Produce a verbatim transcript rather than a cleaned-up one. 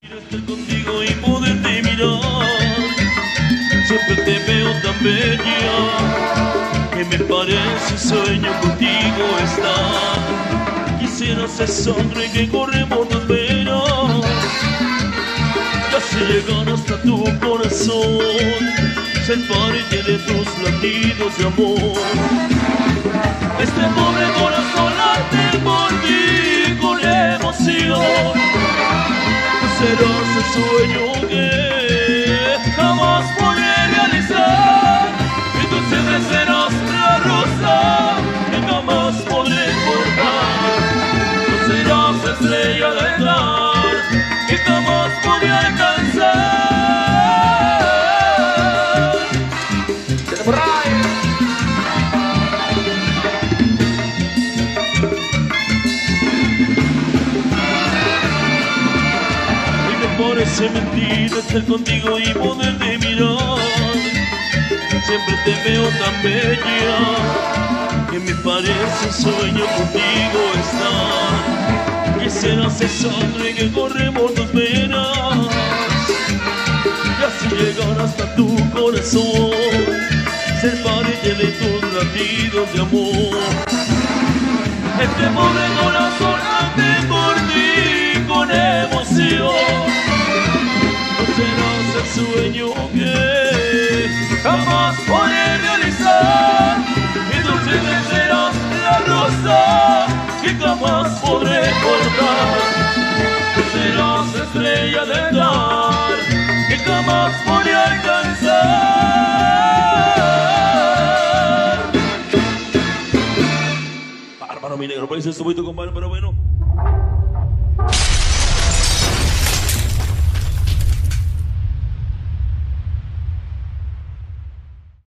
Estar contigo y poderte mirar, siempre te veo tan bella, que me parece un sueño contigo estar. Quisiera ser sangre que corre por tus venas, casi llegar hasta tu corazón, ser parte de tus latidos de amor. Este pobre corazón late por ti con emoción. Serás el sueño que jamás podré realizar, y tú siempre serás la rosa que jamás podré cortar. Tú serás estrella del mar que jamás podré alcanzar. Parece mentira estar contigo y poderte mirar, siempre te veo tan bella, que me parece un sueño contigo estar. Quisiera ser sangre que corre por tus venas, y así llegar hasta tu corazón, ser parte de tus latidos de amor. Este pobre corazón late por ti con emoción. Serás el sueño que jamás podré realizar, y tú siempre serás la rosa que jamás podré cortar. Tú serás estrella del mar que jamás podré alcanzar. Bárbaro, mi negro, parece esto muy tu compadre, pero bueno.